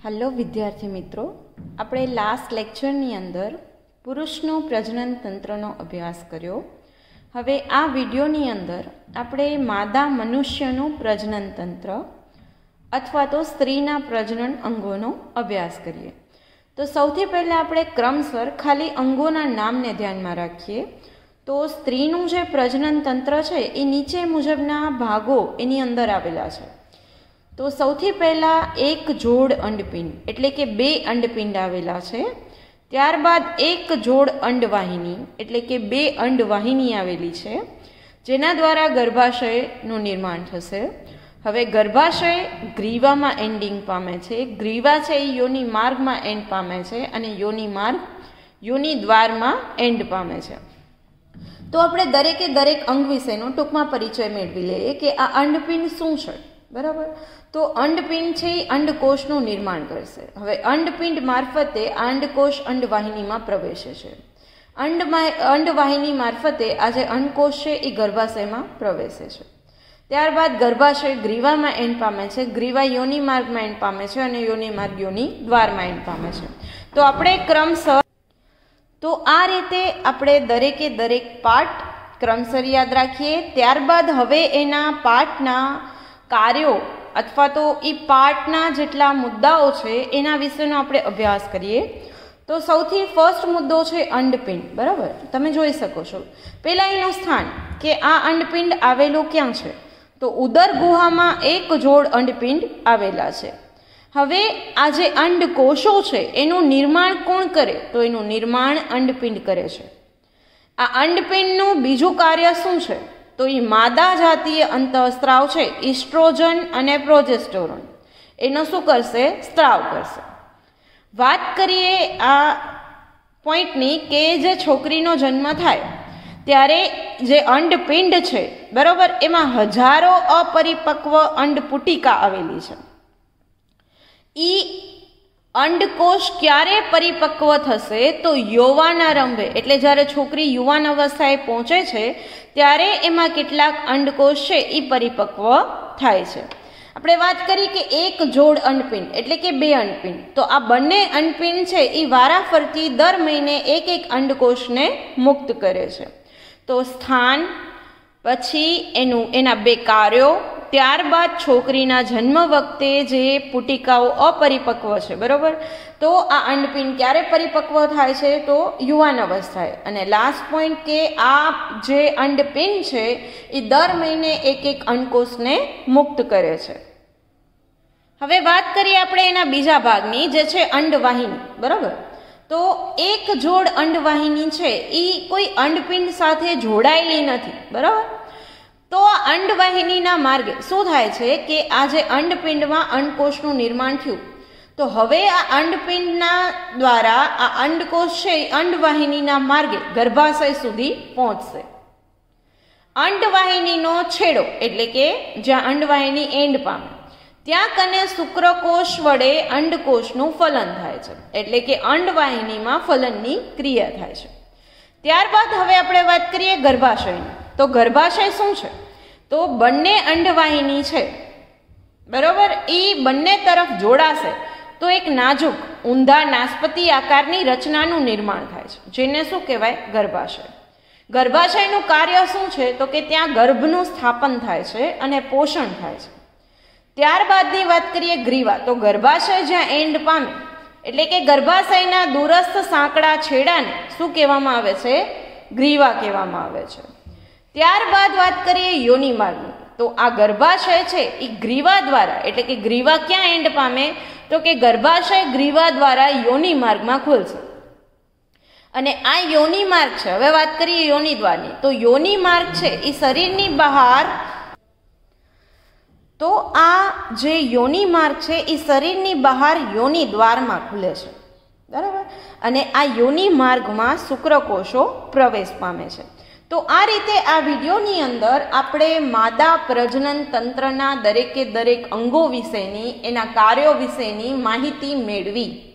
Hello विद्यार्थी मित्रों, આપણે લાસ્ટ લેક્ચરની અંદર પુરુષનો પ્રજનન તંત્રનો અભ્યાસ કર્યો। હવે આ વિડિયોની અંદર આપણે માદા મનુષ્યનું પ્રજનન તંત્ર અથવા તો સ્ત્રીના પ્રજનન અંગોનો અભ્યાસ કરીએ। તો સૌથી પહેલા આપણે ક્રમસર ખાલી અંગોના નામને ધ્યાનમાં રાખીએ। તો સ્ત્રીનું જે પ્રજનન તંત્ર છે એ નીચે મુજબના ભાગો એની અંદર આવેલા છે। तो સૌથી પહેલા એક જોડ અંડપિંડ એટલે કે બે અંડપિંડ આવેલા છે। ત્યારબાદ એક જોડ અંડવાહિની એટલે કે બે અંડવાહિની આવેલી છે, જેના દ્વારા ગર્ભાશયનું નિર્માણ થશે। હવે ગર્ભાશય ગ્રીવામાં એન્ડિંગ પામે છે। ગ્રીવા છે એ યોનિ માર્ગમાં એન્ડ પામે છે અને યોનિ માર્ગ યોનિ દ્વારમાં એન્ડ પામે છે। તો આપણે દરેકે દરેક અંગ વિશેનો ટૂંકમાં પરિચય મેળવી લઈએ કે આ અંડપિંડ શું છે, બરાબર। તો અંડપિંડ છે એ અંડકોષનું નિર્માણ કરશે। હવે અંડપિંડ મારફતે આ અંડકોષ અંડવાહિનીમાં પ્રવેશે છે। અંડવાહિની મારફતે આ જે અંડકોષ છે એ ગર્ભાશયમાં પ્રવેશે છે। ત્યારબાદ ગર્ભાશય ગ્રીવામાં એન્ડ પામે છે, ગ્રીવા યોનિ માર્ગમાં એન્ડ પામે છે અને યોનિ માર્ગ યોનિ દ્વારમાં એન્ડ પામે છે। તો આપણે ક્રમસર તો આ રીતે આપણે દરેકે દરેક પાર્ટ ક્રમસર યાદ રાખીએ। ત્યારબાદ હવે એના પાર્ટના કાર્યો અથવા તો એ પાર્ટના જેટલા મુદ્દાઓ છે એના વિશેનો આપણે અભ્યાસ કરીએ। તો સૌથી ફર્સ્ટ મુદ્દો છે અંડપિંડ, બરાબર। તમે જોઈ શકો છો પહેલા એનું સ્થાન કે આ અંડપિંડ આવેલું ક્યાં છે, તો ઉદર ગુહામાં એક જોડ અંડપિંડ આવેલા છે। હવે આ જે અંડકોષો છે એનું નિર્માણ કોણ કરે, તો એનું નિર્માણ અંડપિંડ કરે છે। આ અંડપિંડનું બીજું કાર્ય શું છે, તો એ માદા જાતીય અંતઃસ્ત્રાવ છે ઇસ્ટ્રોજન અને પ્રોજેસ્ટેરોન એનો શું કરશે, સ્ત્રાવ કરશે। વાત કરીએ આ પોઈન્ટની કે જે છોકરીનો જન્મ થાય ત્યારે જે અંડપિંડ છે, બરાબર, એમાં હજારો અપરિપક્વ અંડપુટિકા આવેલી છે। ઈ અંડકોષ ક્યારે પરિપક્વ થશે, તો યૌવનારંભે એટલે જ્યારે છોકરી યુવાન અવસ્થાએ પહોંચે છે ત્યારે એમાં કેટલાક અંડકોષ છે એ પરિપક્વ થાય છે। આપણે વાત કરી કે એક જોડ અંડપિંડ એટલે કે બે અંડપિંડ, તો આ બંને અંડપિંડ છે એ વારાફરતી દર મહિને એક એક અંડકોષને મુક્ત કરે છે। તો સ્થાન, પછી એના બે કાર્યો, ત્યારબાદ છોકરીના જન્મ વખતે જે પુટિકાઓ અપરિપક્વ છે, બરાબર, તો આ અંડપિંડ ક્યારે પરિપક્વ થાય છે, તો યુવાન અવસ્થાએ। અને લાસ્ટ પોઈન્ટ કે આ જે અંડપિંડ છે એ દર મહિને એક એક અંડકોષને મુક્ત કરે છે। હવે વાત કરીએ આપણે એના બીજા ભાગની જે છે અંડવાહિની, બરાબર। તો એક જોડ અંડવાહિની છે એ કોઈ અંડપિંડ સાથે જોડાયેલી નથી, બરાબર। તો આ અંડવાહિનીના માર્ગે શું થાય છે કે આ જે અંડપિંડમાં અંડકોષનું નિર્માણ થયું, તો હવે આ અંડપિંડના દ્વારા આ અંડકોષ છે અંડવાહિનીના માર્ગે ગર્ભાશય સુધી પહોંચશે। અંડવાહિનીનો છેડો એટલે કે જ્યાં અંડવાહિની એન્ડ પામે ત્યાં કને શુક્રકોષ વડે અંડકોષનું ફલન થાય છે, એટલે કે અંડવાહિનીમાં ફલનની ક્રિયા થાય છે। ત્યારબાદ હવે આપણે વાત કરીએ ગર્ભાશયની। તો ગર્ભાશય શું છે, તો બંને અંડવાહિની છે, બરાબર, એ બંને તરફ જોડાશે તો એક નાજુક ઊંધા નાસ્પતિ આકારની રચનાનું નિર્માણ થાય છે, જેને શું કહેવાય, ગર્ભાશય। ગર્ભાશયનું કાર્ય શું છે, તો કે ત્યાં ગર્ભનું સ્થાપન થાય છે અને પોષણ થાય છે। ત્યારબાદની વાત કરીએ ગ્રીવા। તો ગર્ભાશય જ્યાં એન્ડ પામે એટલે કે ગર્ભાશયના દૂરસ્થ સાંકડા છેડાને શું કહેવામાં આવે છે, ગ્રીવા કહેવામાં આવે છે। ત્યારબાદ વાત કરીએ યોનિ માર્ગની। તો આ ગર્ભાશય છે એ ગ્રીવા દ્વારા એટલે કે ગ્રીવા ક્યાં એન્ડ પામે, તો કે ગર્ભાશય ગ્રીવા દ્વારા યોનિ માર્ગમાં ખુલશે। અને આ યોનિ માર્ગ છે, હવે વાત કરીએ યોનિ દ્વારની। તો યોનિ માર્ગ છે એ શરીરની બહાર, તો આ જે યોનિ માર્ગ છે એ શરીરની બહાર યોનિ દ્વારમાં ખુલે છે, બરાબર। અને આ યોનિ માર્ગમાં શુક્રકોષો પ્રવેશ પામે છે। તો આ રીતે આ વિડીયોની અંદર આપણે માદા પ્રજનન તંત્રના દરેકે દરેક અંગો વિશેની, એના કાર્યો વિશેની માહિતી મેળવી।